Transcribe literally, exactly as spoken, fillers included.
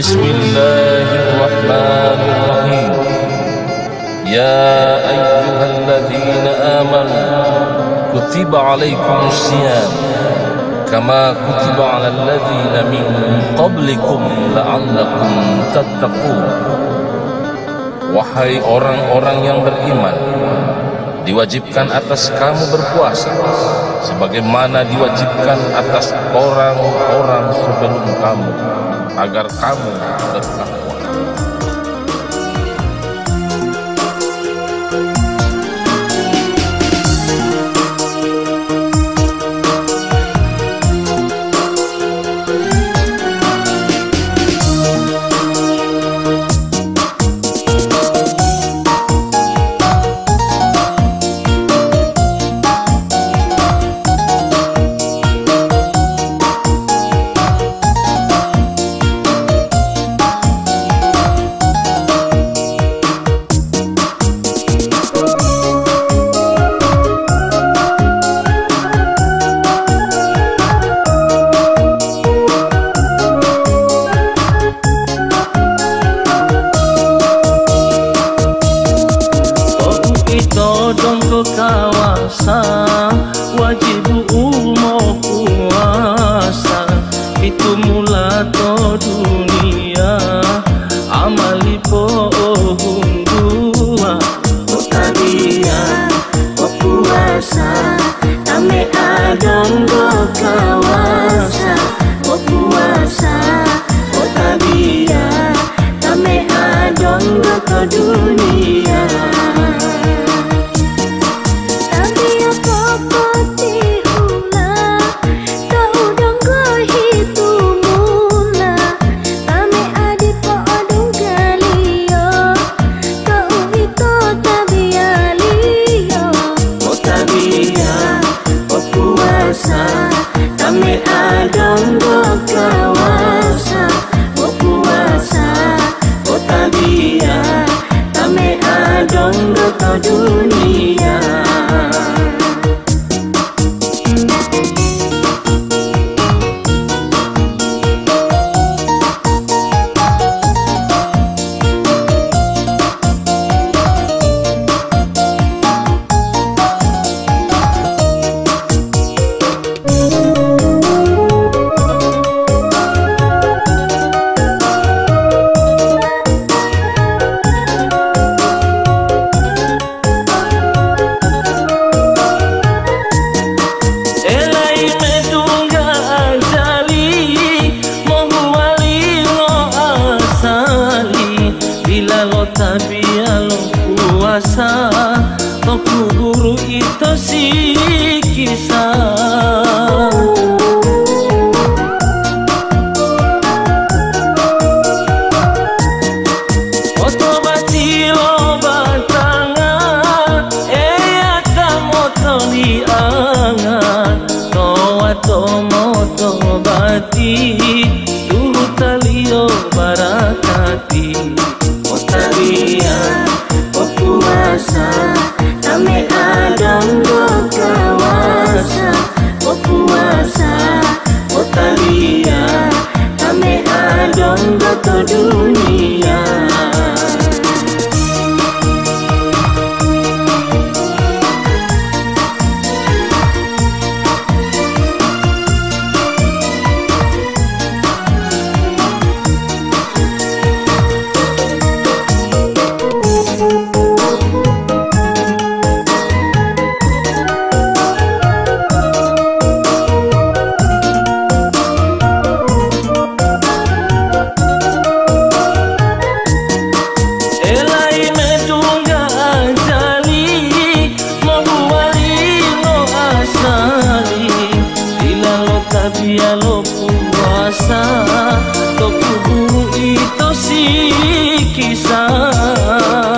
Bismillahirrahmanirrahim. Ya ayyuhalladzina amanu kutiba alaikumusiyam kama kutiba alal ladzina min qablikum la'allakum tattaqun. Wahai orang-orang yang beriman, diwajibkan atas kamu berpuasa sebagaimana diwajibkan atas orang-orang sebelum kamu, agar kamu bertakwa. Kawasan wajib umum puasa itu mula to dunia amali pohon dua Otabia puasa ame adong go kawasa puasa Otabia ame adong go ke dunia. Kami adong go kawasa puasa Otabia kami adong go ke dunia. Otabia lo puasa toku guru itu si kisah otobati lo batanga eya kamoto di angan toa tomoto bati dulu talio barakati. Otabia puasa kami adong go kawasa puasa Otabia kami adong go ke dunia. Otabia lo puasa toku guru itu si kisah